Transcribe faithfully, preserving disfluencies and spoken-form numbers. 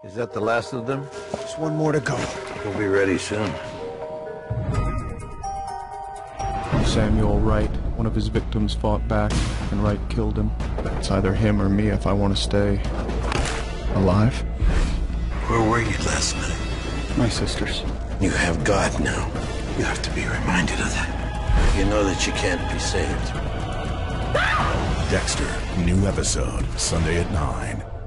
Is that the last of them? Just one more to go. We'll be ready soon. Samuel Wright, one of his victims, fought back, and Wright killed him. It's either him or me if I want to stay alive. Where were you last night? My sisters. You have God now. You have to be reminded of that. You know that you can't be saved. Dexter, new episode, Sunday at nine.